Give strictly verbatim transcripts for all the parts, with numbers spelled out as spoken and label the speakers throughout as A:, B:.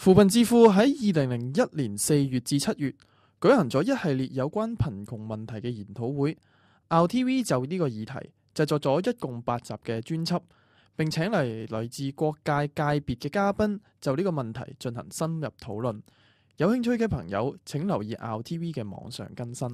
A: 扶貧智庫喺二零零一年四月至七月舉行咗一系列有關貧窮問題嘅研討會。R T V 就呢個議題製作咗一共八集嘅專輯，並請嚟來自各界界別嘅嘉賓就呢個問題進行深入討論。有興趣嘅朋友請留意 R T V 嘅網上更新。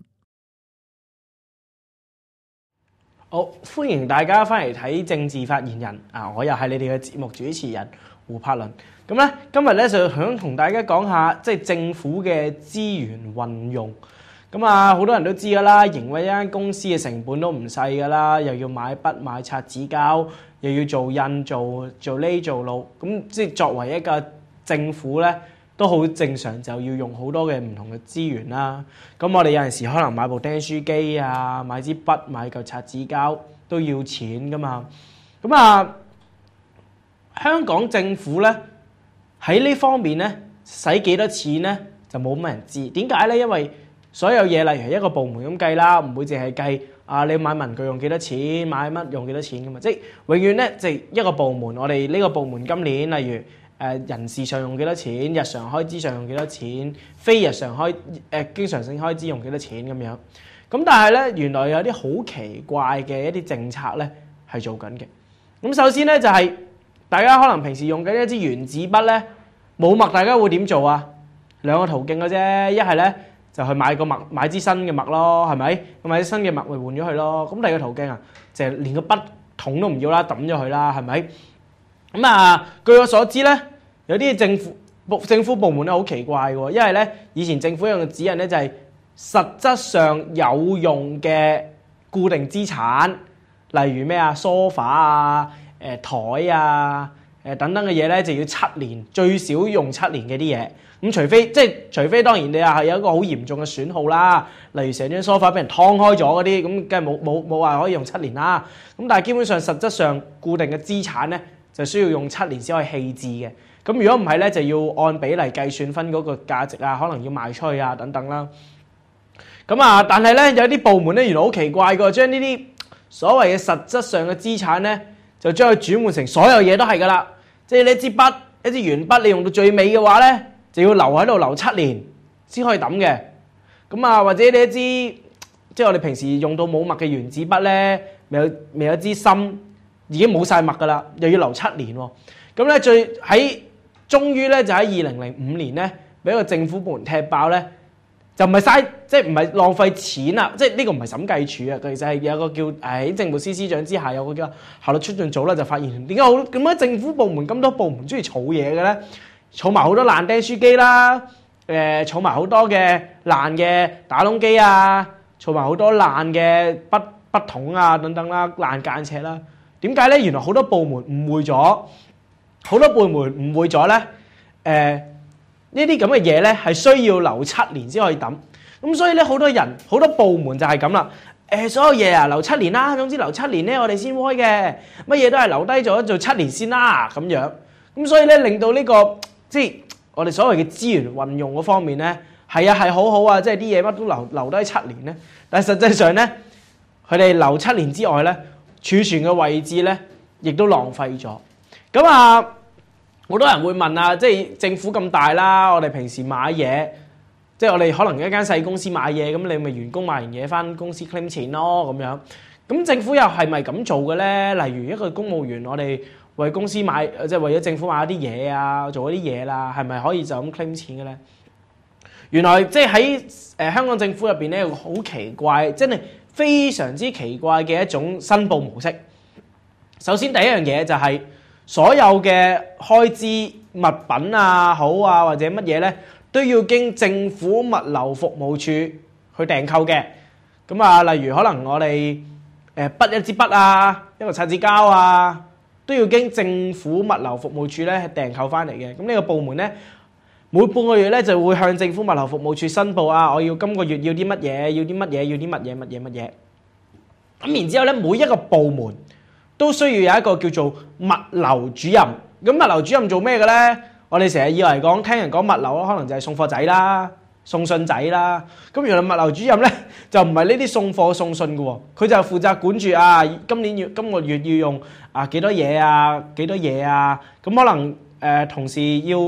B: 好，歡迎大家翻嚟睇政治發言人啊！我又係你哋嘅節目主持人胡柏倫。咁咧，今日咧就想同大家講下即係政府嘅資源運用。咁啊，好多人都知噶啦，營運一間公司嘅成本都唔細噶啦，又要買筆買擦紙膠，又要做印做做呢做路。咁即係作為一個政府咧，都好正常，就要用好多嘅唔同嘅資源啦。咁我哋有陣時可能買部釘書機啊，買支筆，買嚿擦紙膠都要錢噶嘛。咁啊，香港政府咧喺呢方面咧使幾多錢咧就冇乜人知。點解咧？因為所有嘢例如一個部門咁計啦，唔會淨係計啊你買文具用幾多錢，買乜用幾多錢噶嘛。即係永遠咧，就係一個部門，我哋呢個部門今年例如，誒人事上用幾多錢，日常開支上用幾多錢，非日常開誒、呃、經常性開支用幾多錢咁樣。咁但係咧，原來有啲好奇怪嘅一啲政策咧係做緊嘅。咁首先咧就係、是、大家可能平時用緊一支原子筆咧冇墨，大家會點做啊？兩個途徑嘅啫，一係咧就去買個墨，買支新嘅墨咯，係咪？咁買支新嘅墨咪換咗佢咯。咁第二個途徑啊，就係、是、連個筆筒都唔要啦，抌咗佢啦，係咪？咁啊，據我所知咧，有啲政府部政府部門咧好奇怪嘅，因為咧以前政府用嘅指引咧就係實質上有用嘅固定資產，例如咩啊梳化啊、誒台啊、誒等等嘅嘢咧，就要七年最少用七年嘅啲嘢。咁除非即係除非當然你係有一個好嚴重嘅損耗啦，例如成張梳化俾人劏開咗嗰啲，咁梗係冇冇冇話可以用七年啦。咁但係基本上實質上固定嘅資產咧，就需要用七年先可以棄置嘅。咁如果唔係咧，就要按比例計算分嗰個價值啊，可能要賣出去啊等等啦。咁啊，但係咧有啲部門咧原來好奇怪嘅，將呢啲所謂嘅實質上嘅資產咧，就將佢轉換成所有嘢都係噶啦。即係你一支筆、一支鉛筆，你用到最尾嘅話咧，就要留喺度留七年先可以抌嘅。咁啊，或者你一支即係我哋平時用到冇墨嘅原子筆咧，未有未有一支芯已經冇晒墨噶啦，又要留七年喎。咁咧最喺終於咧就喺二零零五年咧，俾一個政府部門踢爆咧，就唔係嘥，即係唔係浪費錢啊！即係呢個唔係審計署啊，其實係有個叫喺政務司司長之下有個叫效率促進組啦，就發現點解好咁解政府部門咁多部門中意儲嘢嘅咧？儲埋好多爛釘書機啦，誒儲埋好多嘅爛嘅打窿機啊，儲埋好多爛嘅筆筆筒啊等等啦，爛間尺啦。點解咧？原來好多部門誤會咗，好多部門誤會咗咧。誒、呃、呢啲咁嘅嘢咧係需要留七年先可以抌。咁所以咧好多人好多部門就係咁啦。誒、呃、所有嘢啊留七年啦，總之留七年咧我哋先開嘅，乜嘢都係留低咗做七年先啦咁樣。咁所以咧令到呢、這個即係我哋所謂嘅資源運用嗰方面咧，係啊係好好啊，即係啲嘢乜都留留低七年咧。但係實際上咧，佢哋留七年之外咧，儲存嘅位置咧，亦都浪費咗。咁啊，好多人會問啊，即係政府咁大啦，我哋平時買嘢，即係我哋可能一間細公司買嘢，咁你咪員工買完嘢翻公司 claim 錢咯咁樣。咁政府又係咪咁做嘅咧？例如一個公務員，我哋為公司買，即係為咗政府買一啲嘢啊，做一啲嘢啦，係咪可以就咁 claim 錢嘅咧？原來即係喺誒香港政府入邊咧，有個好奇怪，真係非常之奇怪嘅一種申報模式。首先第一樣嘢就係所有嘅開支物品啊好啊或者乜嘢咧，都要經政府物流服務處去訂購嘅。咁啊，例如可能我哋誒筆一支筆啊，一個擦紙膠啊，都要經政府物流服務處咧訂購翻嚟嘅。咁呢個部門咧，每半個月咧就會向政府物流服務處申報啊，我要今個月要啲乜嘢，要啲乜嘢，要啲乜嘢乜嘢乜嘢。咁然之後咧，每一個部門都需要有一個叫做物流主任。咁物流主任做咩嘅咧？我哋成日以為講聽人講物流咯，可能就係送貨仔啦、送信仔啦。咁原來物流主任咧就唔係呢啲送貨送信嘅喎，佢就負責管住啊，今年要今個月要用啊幾多嘢啊，幾多嘢啊。咁可能誒、呃、同事要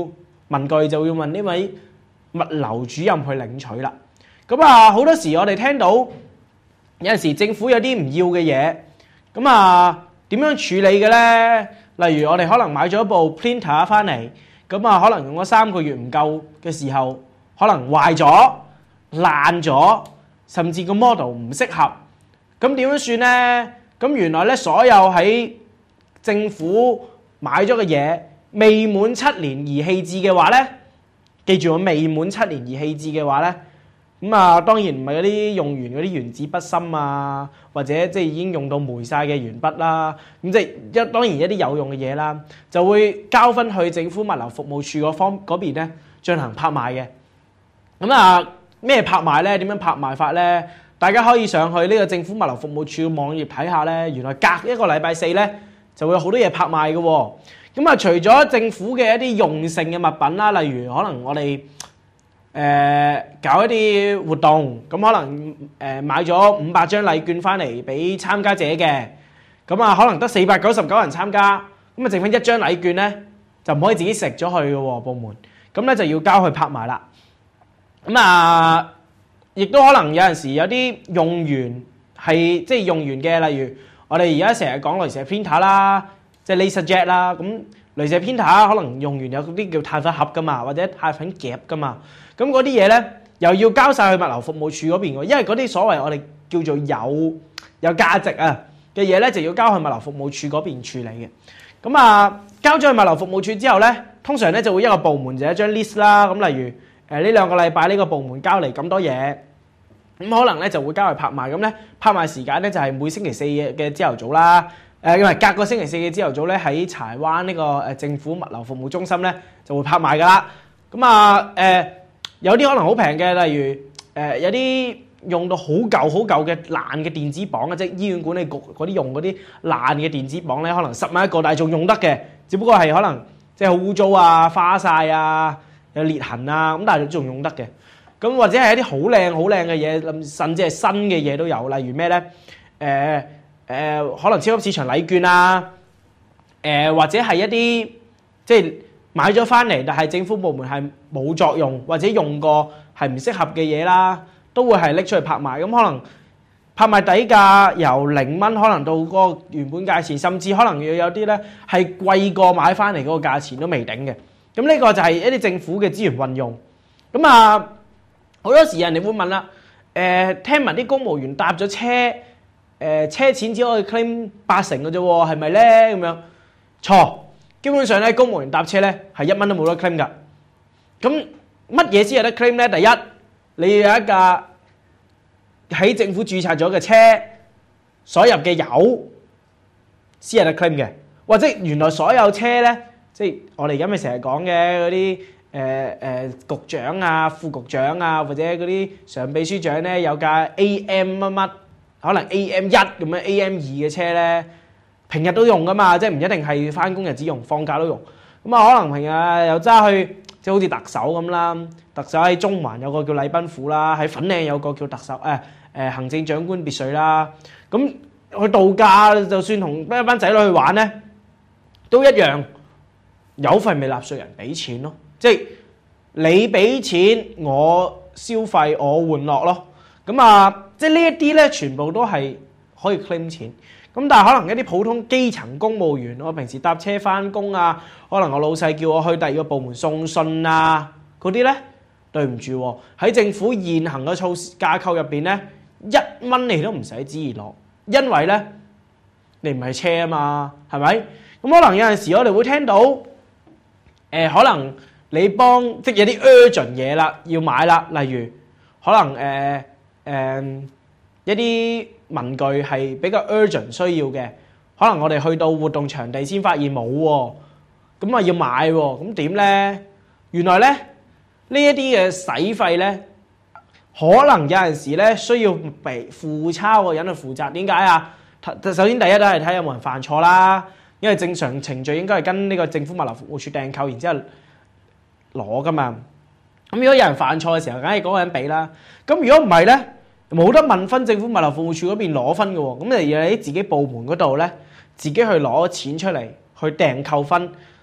B: 文具就要問呢位物流主任去領取啦。咁啊，好多時我哋聽到有陣時政府有啲唔要嘅嘢，咁啊點樣處理嘅咧？例如我哋可能買咗一部 printer 翻嚟，咁啊可能用咗三個月唔夠嘅時候，可能壞咗、爛咗，甚至個 model 唔適合，咁點樣算咧？咁原來咧所有喺政府買咗嘅嘢未滿七年而棄置嘅話咧，記住我未滿七年而棄置嘅話咧，咁啊當然唔係嗰啲用完嗰啲原子筆芯啊，或者即係已經用到霉晒嘅鉛筆啦，咁即係一當然一啲有用嘅嘢啦，就會交翻去政府物流服務處嗰方嗰邊咧進行拍賣嘅。咁啊咩拍賣咧？點樣拍賣法咧？大家可以上去呢個政府物流服務處嘅網頁睇下咧，原來隔一個禮拜四咧就會有好多嘢拍賣嘅喎。咁啊，除咗政府嘅一啲用性嘅物品啦，例如可能我哋誒、呃、搞一啲活動，咁可能誒、呃、買咗五百張禮券翻嚟俾參加者嘅，咁啊可能得四百九十九人參加，咁啊剩翻一張禮券咧就唔可以自己食咗去嘅喎，部門，咁咧就要交去拍賣啦。咁啊，亦都可能有陣時有啲用完係即係用完嘅，例如我哋而家成日講鐳射 printer 啦，即係 LaserJet 啦，咁鐳射 printer 可能用完有啲叫碳粉盒噶嘛，或者碳粉夾噶嘛，咁嗰啲嘢咧又要交晒去物流服務處嗰邊喎，因為嗰啲所謂我哋叫做有有價值啊嘅嘢咧，就要交去物流服務處嗰邊處理嘅。咁啊，交咗去物流服務處之後咧，通常咧就會一個部門就一張 list 啦，咁例如誒呢兩個禮拜呢個部門交嚟咁多嘢，咁可能咧就會交去拍賣，咁咧拍賣時間咧就係每星期四嘅朝頭早啦，誒因為隔個星期四嘅朝頭早咧喺柴灣呢個誒政府物流服務中心咧就會拍賣噶啦。咁啊誒有啲可能好平嘅，例如誒有啲用到好舊好舊嘅爛嘅電子磅啊，即係醫院管理局嗰啲用嗰啲爛嘅電子磅咧，可能十蚊一個，但係仲用得嘅，只不過係可能即係好污糟啊、花晒啊、有裂痕啊，咁但係仲用得嘅。咁或者係一啲好靚好靚嘅嘢，甚至係新嘅嘢都有，例如咩咧？誒、呃、誒、呃，可能超級市場禮券啊，誒、呃、或者係一啲即係買咗翻嚟，但係政府部門係冇作用或者用過係唔適合嘅嘢啦，都會係拎出去拍賣。咁可能拍賣底價由零蚊可能到嗰個原本價錢，甚至可能要有啲咧係貴過買翻嚟嗰個價錢都未頂嘅。咁呢個就係一啲政府嘅資源運用。咁啊，好多時人哋會問啦，誒、呃、聽聞啲公務員搭咗車，誒、呃、車錢只可以 claim 八成嘅啫喎，係咪咧？咁樣錯，基本上咧公務員搭車咧係一蚊都冇得 claim 㗎。咁乜嘢先有得 claim 咧？第一，你要有一架喺政府註冊咗嘅車所入嘅油先有得 claim 嘅，或者原來所有車咧。即係我哋而家咪成日講嘅嗰啲誒誒局長啊、副局長啊，或者嗰啲常秘書長咧，有架 A M 乜乜，可能 A M 一咁樣 A M 二嘅車咧，平日都用噶嘛，即係唔一定係翻工日子用，放假都用。咁啊，可能平日又揸去，即係好似特首咁啦，特首喺中環有個叫禮賓府啦，喺粉嶺有個叫特首誒誒、呃、行政長官別墅啦。咁去度假，就算同一班仔女去玩咧，都一樣。有份咪納稅人俾錢咯，即係你俾錢我消費我玩樂咯，咁啊，即係呢一啲咧全部都係可以 claim 錢，咁但係可能一啲普通基層公務員，我平時搭車翻工啊，可能我老細叫我去第二個部門送信啊，嗰啲咧對唔住喎，喺政府現行嘅措施架構入邊咧，一蚊你都唔使旨意攞，因為咧你唔係車啊嘛，係咪？咁可能有陣時我哋會聽到。誒、呃、可能你幫即係有啲 urgent 嘢啦，要買啦，例如可能誒誒、呃呃、一啲文具係比較 urgent 需要嘅，可能我哋去到活動場地先發現冇喎，咁啊要買喎，咁點咧？原來咧呢一啲嘅使費咧，可能有陣時咧需要被付差個人去負責。點解啊？首先第一都係睇有冇人犯錯啦。因為正常程序應該係跟呢個政府物流服務處訂購，然之後攞噶嘛。咁如果有人犯錯嘅時候，梗係嗰個人俾啦。咁如果唔係咧，冇得問分政府物流服務處嗰邊攞分嘅喎。咁你要喺自己部門嗰度咧，自己去攞錢出嚟去訂購分，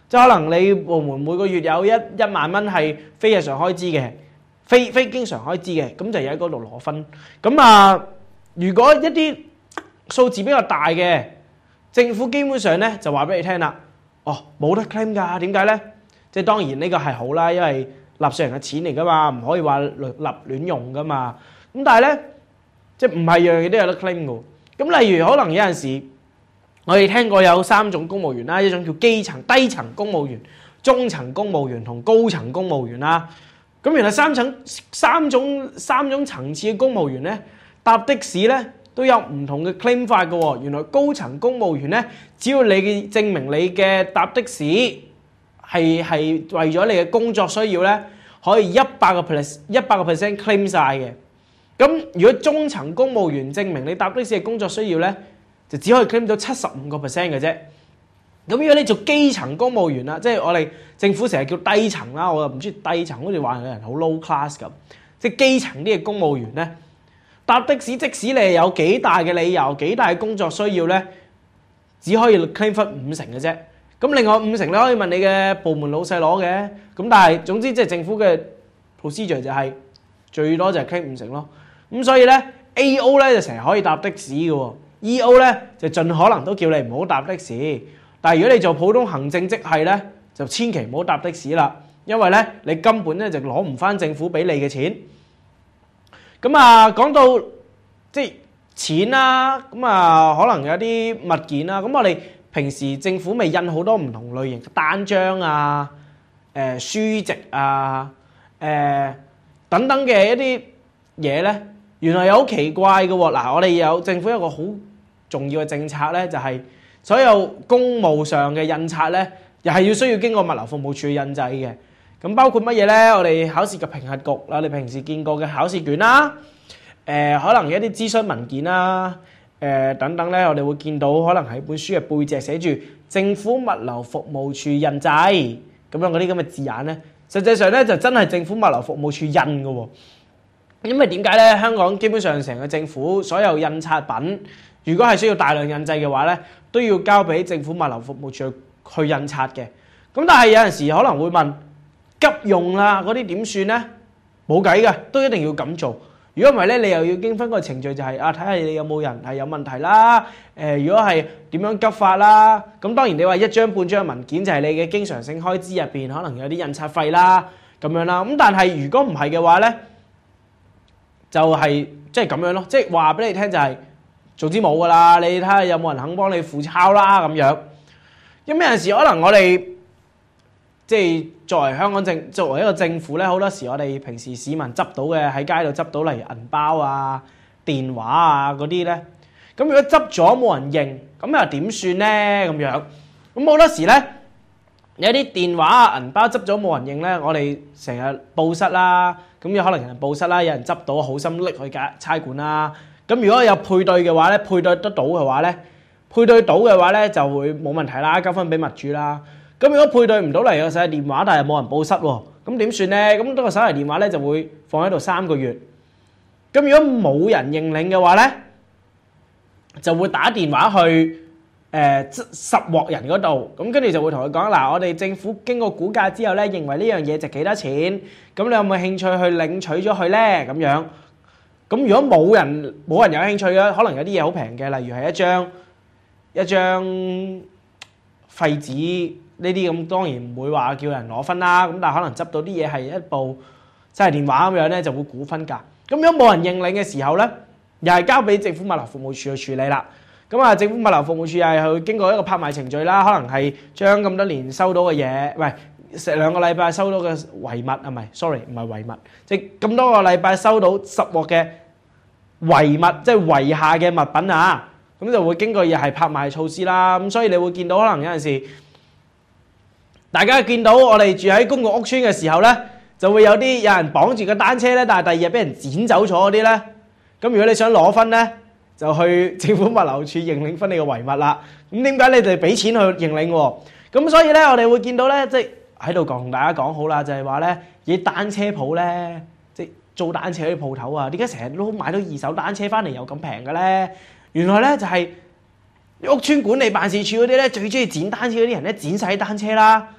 B: 即係可能你部門每個月有一一萬蚊係非日常開支嘅，非非經常開支嘅，咁就要喺嗰度攞分。咁啊，如果一啲數字比較大嘅，政府基本上咧就話俾你聽啦，哦冇得 claim 㗎，點解咧？即係當然呢個係好啦，因為納稅人嘅錢嚟㗎嘛，唔可以話立亂用㗎嘛。咁但係咧，即係唔係樣嘢都有得 claim 㗎。咁例如可能有陣時，我哋聽過有三種公務員啦，一種叫基層、低層公務員、中層公務員同高層公務員啦。咁原來三層三種三種層次嘅公務員咧，搭的士咧都有唔同嘅 claim 法嘅喎。原來高層公務員咧，只要你嘅證明你嘅搭的士係係為咗你嘅工作需要咧，可以一百個 percent 一百個 percent claim 晒嘅。咁如果中層公務員證明你搭的士嘅工作需要咧，就只可以 claim 到七十五個 percent 嘅啫。咁如果你做基層公務員啦，即係我哋政府成日叫低層啦，我又唔中意低層，好似話有人好 low class 咁。即係基層啲嘅公務員咧，搭的士即使你有幾大嘅理由、幾大嘅工作需要咧，只可以 claim 翻五成嘅啫。咁另外五成你可以問你嘅部門老細攞嘅。咁但係總之即係政府嘅 procedure 就係最多就係 claim 五成咯。咁所以咧 A O 咧就成日可以搭的士嘅喎 ，E O 咧就盡可能都叫你唔好搭的士。但係如果你做普通行政職系咧，就千祈唔好搭的士啦，因為咧你根本咧就攞唔翻政府俾你嘅錢。咁啊講到即係錢啦，咁啊可能有啲物件啦，咁我哋平時政府咪印好多唔同類型嘅單張啊、誒、呃、書籍啊、誒、呃、等等嘅一啲嘢咧。原來有好奇怪嘅喎，嗱，我哋有政府有個好重要嘅政策咧，就係所有公務上嘅印刷咧，又係要需要經過物流服務處印製嘅。咁包括乜嘢咧？我哋考試嘅評核局啦，你平時見過嘅考試卷啦，誒、呃、可能一啲諮詢文件啦，誒、呃、等等咧，我哋會見到可能喺本書嘅背脊寫住政府物流服務處印製咁樣嗰啲咁嘅字眼咧，實際上咧就真係政府物流服務處印嘅喎。因為點解咧？香港基本上成個政府所有印刷品，如果係需要大量印製嘅話咧，都要交俾政府物流服務處去印刷嘅。咁但係有陣時可能會問急用啦，嗰啲點算咧？冇計嘅，都一定要咁做。如果唔係咧，你又要經翻個程序、就係，就係啊睇下你有冇人係有問題啦。誒、呃，如果係點樣急法啦？咁當然你話一張半張文件就係你嘅經常性開支入邊，可能有啲印刷費啦咁樣啦。咁但係如果唔係嘅話咧，就係即係咁樣咯，即係話俾你聽就係、是、總之冇噶啦，你睇下有冇人肯幫你付鈔啦咁樣。咁有陣時可能我哋即係作為香港政作為一個政府咧，好多時我哋平時市民執到嘅喺街度執到，例如銀包啊、電話啊嗰啲咧，咁如果執咗冇人認，咁又點算咧？咁樣咁好多時咧有啲電話啊、銀包執咗冇人認咧，我哋成日報失啦。咁有可能有人報失啦，有人執到好心拎去差館啦。咁如果有配對嘅話咧，配對得到嘅話咧，配對到嘅話咧就會冇問題啦，交翻俾物主啦。咁如果配對唔到嚟個手提電話，但係冇人報失喎，咁點算咧？咁呢個手提電話咧就會放喺度三個月。咁如果冇人認領嘅話咧，就會打電話去誒拾獲人嗰度，咁跟住就會同佢講嗱，我哋政府經過估價之後咧，認為呢樣嘢值幾多錢，咁你有冇興趣去領取咗佢咧？咁樣，咁如果冇人冇人有興趣嘅，可能有啲嘢好平嘅，例如係一張一張廢紙呢啲咁，當然唔會話叫人攞分啦。咁但係可能執到啲嘢係一部即係電話咁樣咧，就會估分㗎。咁如果冇人認領嘅時候咧，又係交俾政府物流服務處去處理啦。咁啊，政府物流服務處係去經過一個拍賣程序啦，可能係將咁多年收到嘅嘢，喂，成兩個禮拜收到嘅遺物啊，唔係 ，sorry， 唔係遺物，即係咁多個禮拜收到拾獲嘅遺物，即係遺下嘅物品啊，咁就會經過又係拍賣措施啦。咁所以你會見到可能有陣時，大家見到我哋住喺公共屋邨嘅時候咧，就會有啲有人綁住個單車咧，但係第二日俾人剪走咗嗰啲咧，咁如果你想攞分咧，就去政府物流處認領翻你嘅遺物啦。咁點解你哋俾錢去認領喎？咁所以咧，我哋會見到咧，即係喺度同大家講好啦，就係話咧，啲單車鋪咧，即係租單車啲鋪頭啊，點解成日都買到二手單車翻嚟又咁平嘅咧？原來咧就係屋邨管理辦事處嗰啲咧，最中意剪單車嗰啲人咧，剪晒單車啦，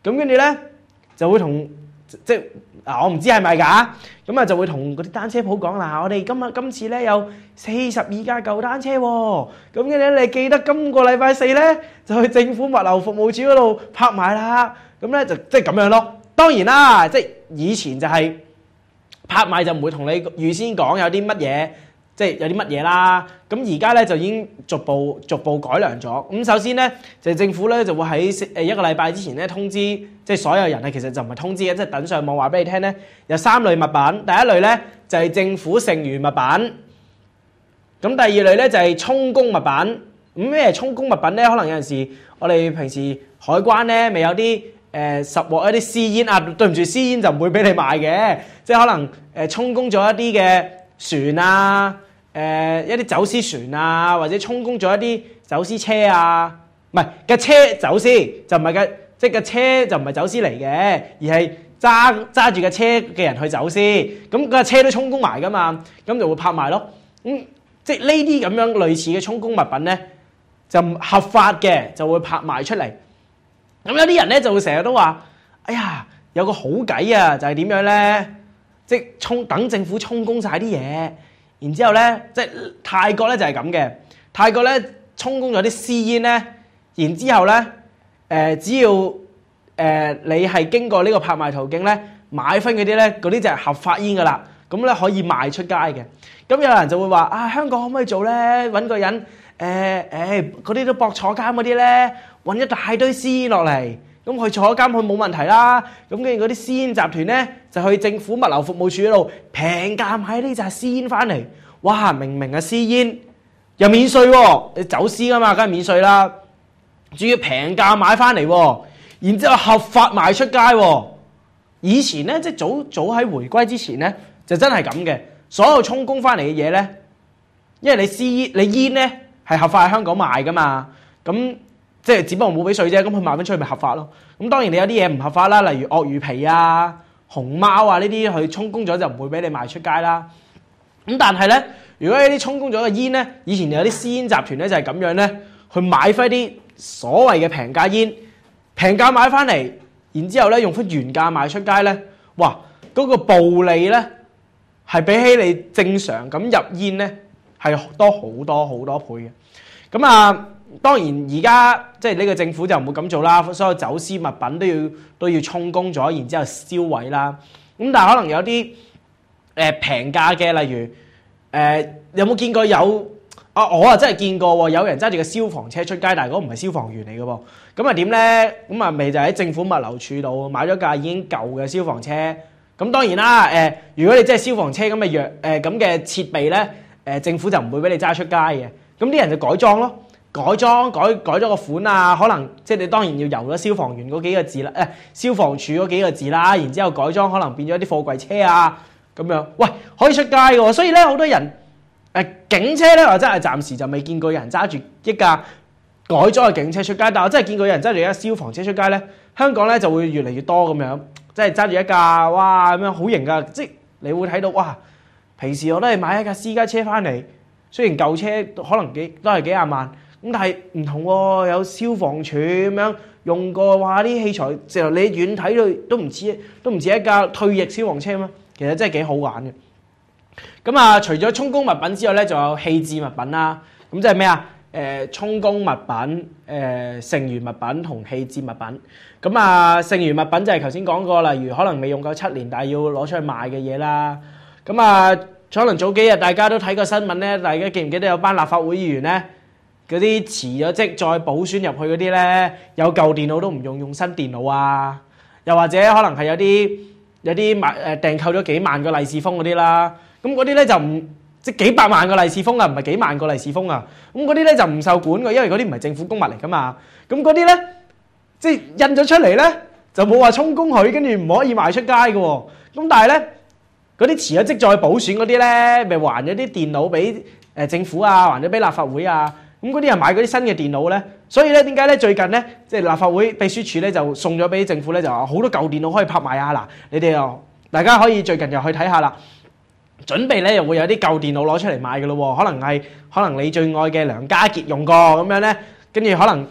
B: 咁跟住咧就會同即係啊，我唔知係咪㗎，咁啊就會同嗰啲單車鋪講啦，我哋今日今次咧有四十二架舊單車喎，咁跟住咧你記得今個禮拜四咧就去政府物流服務處嗰度拍賣啦，咁咧就即係咁樣咯。當然啦，即係以前就係拍賣就唔會同你預先講有啲乜嘢。即係有啲乜嘢啦，咁而家咧就已經逐步逐步改良咗。咁首先咧就係政府咧就會喺誒一個禮拜之前咧通知，即係所有人咧其實就唔係通知嘅，即係等上網話俾你聽咧，有三類物品。第一類咧就係政府剩餘物品，咁第二類咧就係充公物品。咁咩充公物品咧？可能有陣時我哋平時海關咧咪有啲誒拾獲一啲私煙啊，對唔住，私煙就唔會俾你賣嘅，即係可能誒充公咗一啲嘅船啊。誒、呃、一啲走私船啊，或者充公咗一啲走私車啊，唔係嘅車走私就唔係嘅，即係嘅車就唔係走私嚟嘅，而係揸揸住嘅車嘅人去走私，咁個車都充公埋噶嘛，咁就會拍賣咯。咁、嗯、即係呢啲咁樣類似嘅充公物品咧，就唔合法嘅就會拍賣出嚟。咁有啲人咧就會成日都話：哎呀，有個好計啊，就係、是、點樣咧？即係充等政府充公晒啲嘢。然之後咧，即係泰國咧就係咁嘅。泰國咧充公咗啲私煙咧，然之後咧，誒、呃、只要誒、呃、你係經過呢個拍賣途徑咧買翻嗰啲咧，嗰啲就係合法煙噶啦。咁咧可以賣出街嘅。咁有人就會話：啊，香港可唔可以做咧？揾個人誒誒嗰啲都搏坐監嗰啲咧，揾一大堆私煙落嚟。咁佢坐監佢冇問題啦，咁跟住嗰啲私煙集團咧就去政府物流服務處嗰度平價買呢紮私煙翻嚟，哇！明明係私煙又免稅喎，你走私噶嘛，梗係免稅啦，仲要平價買翻嚟喎，然之後合法賣出街喎。以前咧即係早早喺回歸之前咧就真係咁嘅，所有充公翻嚟嘅嘢咧，因為你私煙你煙咧係合法喺香港賣噶嘛，咁。即係只不過冇俾稅啫，咁佢賣翻出去咪合法咯。咁當然你有啲嘢唔合法啦，例如鱷魚皮啊、熊貓啊呢啲，佢充公咗就唔會俾你賣出街啦。咁但係咧，如果呢啲充公咗嘅煙咧，以前有啲私煙集團咧就係咁樣咧，去買翻啲所謂嘅平價煙，平價買翻嚟，然之後咧用翻原價賣出街咧，哇！嗰個暴利咧係比起你正常咁入煙咧係多好多好多倍嘅。咁啊〜當然而家即係呢個政府就唔會咁做啦，所有走私物品都要都要充公咗，然之後銷毀啦。咁但係可能有啲誒平價嘅，例如誒、呃、有冇見過有啊？我啊真係見過喎，有人揸住個消防車出街，但係嗰個唔係消防員嚟嘅喎。咁啊點咧？咁啊咪就喺政府物流處度買咗架已經舊嘅消防車。咁當然啦，誒、呃、如果你真係消防車咁嘅藥誒咁嘅設備咧，誒、呃、政府就唔會俾你揸出街嘅。咁啲人就改裝咯。改裝改改咗個款啊，可能即係你當然要油咗消防員嗰幾個字啦，誒、哎、消防處嗰幾個字啦，然之後改裝可能變咗啲貨櫃車啊咁樣，喂可以出街嘅喎，所以咧好多人誒、呃、警車咧，我真係暫時就未見過有人揸住一架改裝嘅警車出街，但我真係見過有人揸住一架消防車出街咧，香港咧就會越嚟越多咁樣，即係揸住一架哇咁樣好型噶，即係你會睇到哇，平時我都係買一架私家車翻嚟，雖然舊車可能幾都係幾廿萬。咁但係唔同喎，有消防處咁樣用過，哇！啲器材就你遠睇到都唔似，都唔似一架退役消防車嘛。其實真係幾好玩嘅。咁啊，除咗充公物品之外咧，仲有棄置物品啦。咁即係咩啊？誒、呃，充公物品、誒、呃，剩餘物品同棄置物品。咁啊，剩餘物品就係頭先講過，例如可能未用夠七年，但係要攞出去賣嘅嘢啦。咁啊，可能早幾日大家都睇過新聞咧，大家記唔記得有班立法會議員咧？嗰啲辭咗職再補選入去嗰啲咧，有舊電腦都唔用，用新電腦啊！又或者可能係有啲有啲買誒訂購咗幾萬個利是封嗰啲啦，咁嗰啲咧就唔即係幾百萬個利是封啊，唔係幾萬個利是封啊！咁嗰啲咧就唔受管嘅，因為嗰啲唔係政府公物嚟噶嘛。咁嗰啲咧即係印咗出嚟咧，就冇話充公佢，跟住唔可以賣出街嘅喎。咁但係咧嗰啲辭咗職再補選嗰啲咧，咪還咗啲電腦俾誒政府啊，還咗俾立法會啊。咁嗰啲人買嗰啲新嘅電腦咧，所以咧點解咧最近咧即係立法會秘書處咧就送咗俾政府咧，就話好多舊電腦可以拍賣啊！嗱，你哋又大家可以最近又去睇下啦，準備咧又會有啲舊電腦攞出嚟賣嘅咯喎，可能係可能你最愛嘅梁家傑用過咁樣咧，跟住可能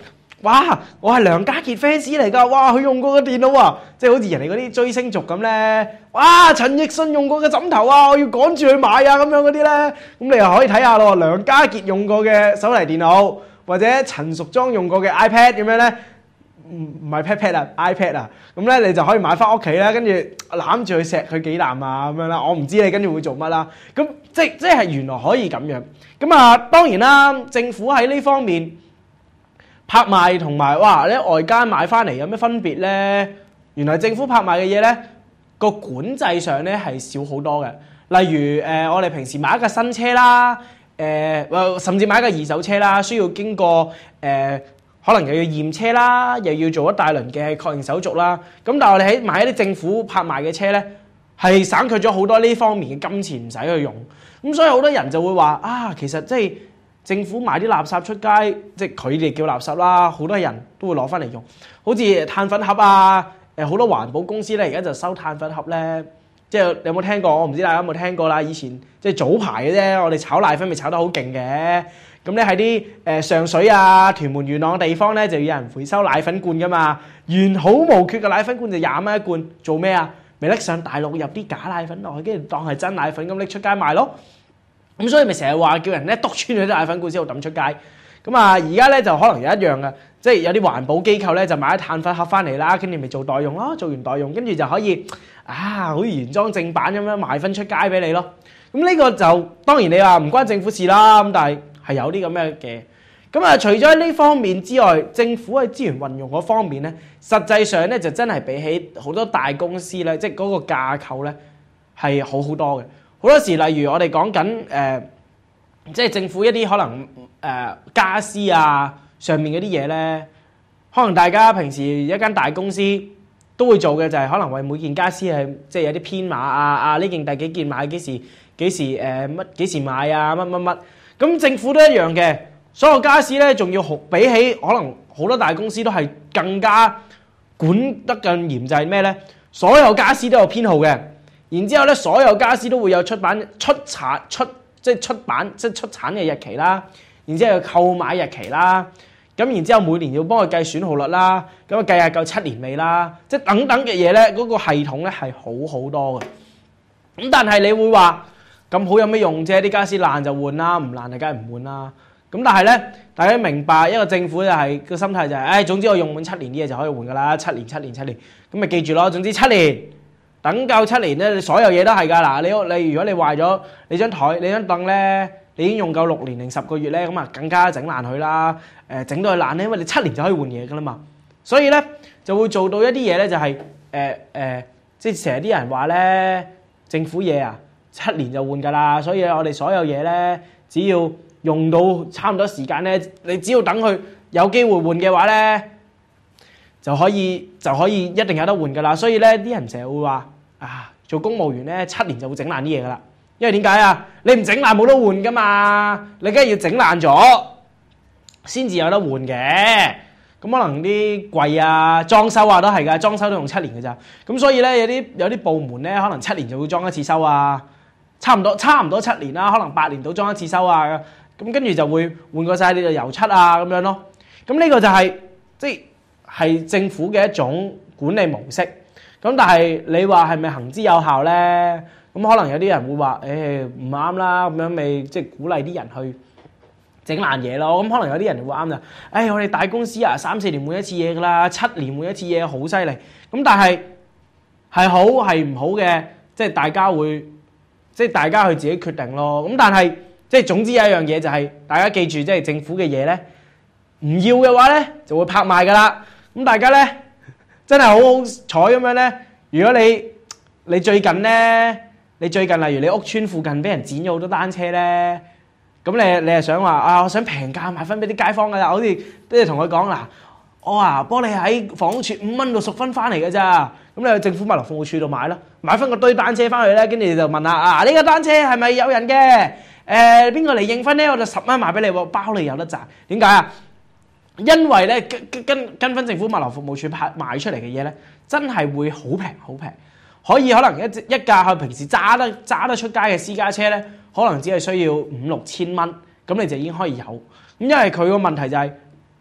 B: 哇！我係梁家傑 fans 嚟㗎，哇！佢用過個電腦啊，即係好似人哋嗰啲追星族咁咧。哇！陳奕迅用過嘅枕頭啊，我要趕住去買啊，咁樣嗰啲咧，咁你又可以睇下咯。梁家傑用過嘅手提電腦，或者陳淑莊用過嘅 iPad 咁樣咧，唔唔係 pad pad 啊 ，iPad 啊，咁咧你就可以買翻屋企啦，跟住攬住去錫佢幾啖啊，咁樣啦。我唔知你跟住會做乜啦。咁即即係原來可以咁樣。咁啊，當然啦，政府喺呢方面。拍賣同埋哇，你外間買翻嚟有咩分別呢？原來政府拍賣嘅嘢呢，個管制上呢係少好多嘅。例如誒、呃，我哋平時買一架新車啦，誒、呃，甚至買一架二手車啦，需要經過誒、呃，可能又要驗車啦，又要做一大輪嘅確認手續啦。咁但係我哋喺買一啲政府拍賣嘅車呢，係省卻咗好多呢方面嘅金錢唔使去用。咁所以好多人就會話啊，其實即係。政府賣啲垃圾出街，即係佢哋叫垃圾啦，好多人都會攞翻嚟用，好似碳粉盒啊，誒好多環保公司咧而家就收碳粉盒咧，即係你有冇聽過？我唔知大家有冇聽過啦。以前即係早排嘅啫，我哋炒奶粉咪炒得好勁嘅，咁咧喺啲誒上水啊、屯門元朗嘅地方咧就要有人回收奶粉罐噶嘛，完好無缺嘅奶粉罐就廿蚊一罐，做咩啊？咪拎上大陸入啲假奶粉落去，跟住當係真奶粉咁拎出街賣咯。咁所以咪成日話叫人咧篤穿咗啲奶粉罐之後抌出街。咁啊而家咧就可能有一樣嘅，即係有啲環保機構咧就買啲碳粉盒翻嚟啦，跟住咪做代用咯，做完代用跟住就可以啊好似原裝正版咁樣賣翻出街俾你咯。咁呢個就當然你話唔關政府事啦，咁但係係有啲咁樣嘅。咁啊除咗喺呢方面之外，政府喺資源運用嗰方面咧，實際上咧就真係比起好多大公司咧，即係嗰個架構咧係好好多嘅。好多時，例如我哋講緊誒，即係政府一啲可能誒、呃、家私啊上面嗰啲嘢咧，可能大家平時一間大公司都會做嘅就係可能為每件家私係即係有啲編碼啊啊呢件第幾件買幾時幾時誒乜幾時買啊乜乜乜，咁政府都一樣嘅，所有家私咧仲要好比起可能好多大公司都係更加管得更嚴，就係咩咧？所有家私都有編號嘅。然之後咧，所有家私都會有出版、出產、出即係出版、即係出產嘅日期啦。然之後有購買日期啦。咁然之後每年要幫佢計損耗率啦。咁啊計下夠七年未啦。即係等等嘅嘢咧，嗰個系統咧係好好多嘅。咁但係你會話咁好有咩用啫？啲家私爛就換啦，唔爛就梗係唔換啦。咁但係咧，大家明白一個政府就係個心態就係，唉，總之我用滿七年啲嘢就可以換噶啦，七年、七年、七年。咁咪記住咯，總之七年。等夠七年咧，你所有嘢都係㗎嗱。你你如果你壞咗你張台、你張凳咧，你已經用夠六年零十個月咧，咁啊更加整爛佢啦。誒整到佢爛咧，因為你七年就可以換嘢㗎啦嘛。所以咧就會做到一啲嘢咧，就係誒誒，即係成日啲人話咧，政府嘢啊七年就換㗎啦。所以我哋所有嘢咧，只要用到差唔多時間咧，你只要等佢有機會換嘅話咧，就可以就可以一定有得換㗎啦。所以咧啲人成日會話。啊！做公務員咧，七年就會整爛啲嘢噶啦。因為點解啊？你唔整爛冇得換噶嘛，你梗係要整爛咗先至有得換嘅。咁可能啲櫃啊、裝修啊都係噶，裝修都用七年㗎咋。咁所以咧有啲有啲部門咧，可能七年就會裝一次修啊，差唔多差唔多七年啦，可能八年到裝一次修啊。咁跟住就會換過晒你嘅油漆啊咁樣咯。咁呢個就係即係政府嘅一種管理模式。咁但係你話係咪行之有效咧？咁可能有啲人會話，誒唔啱啦，咁樣咪即係鼓勵啲人去整爛嘢咯。咁可能有啲人會啱就，誒、哎、我哋大公司啊，三四年換一次嘢噶啦，七年換一次嘢好犀利。咁但係係好係唔好嘅，即係大家會即係大家去自己決定咯。咁但係即係總之有一樣嘢就係、是、大家記住，即係政府嘅嘢咧，唔要嘅話咧就會拍賣噶啦。咁大家咧。真係好好彩咁樣咧！如果你你最近咧，你最近例如你屋村附近俾人剪咗好多單車咧，咁你你係想話啊，我想平價賣翻俾啲街坊㗎啦，好似都係同佢講嗱，我啊幫你喺房屋處五蚊度贖分翻嚟㗎咋，咁你去政府物流服務處度買啦，買翻個堆單車翻去咧，跟住就問下啊呢個單車係咪有人嘅？誒邊個嚟認分咧？我就十蚊賣俾你喎，包你有得賺。點解啊？因為咧跟跟跟翻政府物流服務處派賣出嚟嘅嘢咧，真係會好平好平，可以可能一一架佢平時揸得揸得出街嘅私家車咧，可能只係需要五六千蚊，咁你就已經可以有。咁因為佢個問題就係、是、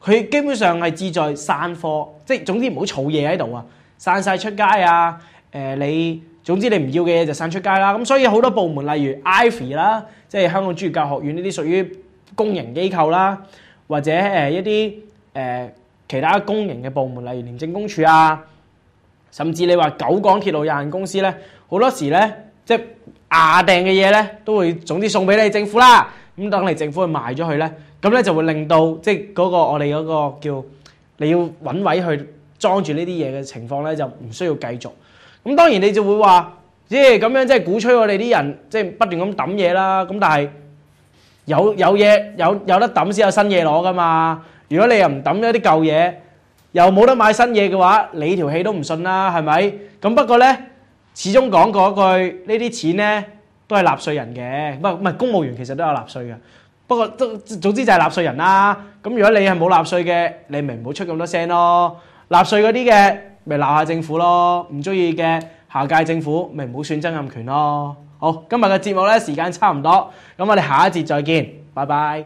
B: 佢基本上係志在散貨，即係總之唔好儲嘢喺度啊，散晒出街啊！誒、呃、你總之你唔要嘅嘢就散出街啦。咁所以好多部門，例如 Ivy 啦，即係香港專業教育學院呢啲屬於公營機構啦，或者誒一啲誒、呃、其他公營嘅部門，例如廉政公署啊，甚至你話九廣鐵路有限公司咧，好多時咧即係牙訂嘅嘢咧，都會總之送俾你政府啦。咁等你政府去賣咗佢咧，咁咧就會令到即係嗰個我哋嗰個叫你要揾位去裝住呢啲嘢嘅情況咧，就唔需要繼續。咁當然你就會話，即係咁樣即係鼓吹我哋啲人即係不斷咁抌嘢啦。咁但係有有嘢有有得抌先有新嘢攞噶嘛。如果你又唔抌咗啲舊嘢，又冇得買新嘢嘅話，你條氣都唔信啦，係咪？咁不過咧，始終講嗰句，呢啲錢咧都係納稅人嘅，唔係唔係公務員其實都有納稅嘅。不過都總之就係納稅人啦。咁如果你係冇納稅嘅，你咪唔好出咁多聲咯。納稅嗰啲嘅咪鬧下政府咯，唔中意嘅下屆政府咪唔好選曾蔭權咯。好，今日嘅節目咧時間差唔多，咁我哋下一節再見，拜拜。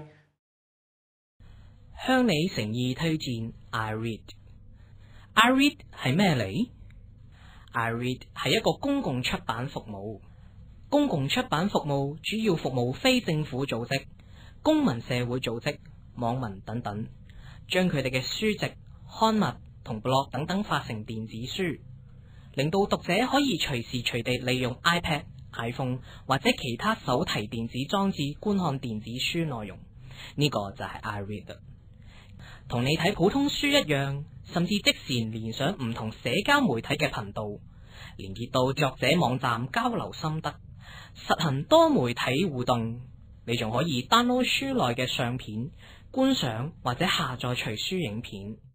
C: 向你誠意推薦 iRead。 iRead 係咩嚟？ iRead 係一個公共出版服務。公共出版服務主要服務非政府組織、公民社會組織、網民等等，將佢哋嘅書籍、刊物同 blog 等等發成電子書，令到讀者可以隨時隨地利用 iPad、iPhone 或者其他手提電子裝置觀看電子書內容。呢、這個就係 iRead，同你睇普通書一樣，甚至即時連上唔同社交媒體嘅頻道，連結到作者網站交流心得，實行多媒體互動。你仲可以 download 書內嘅相片觀賞或者下載隨書影片。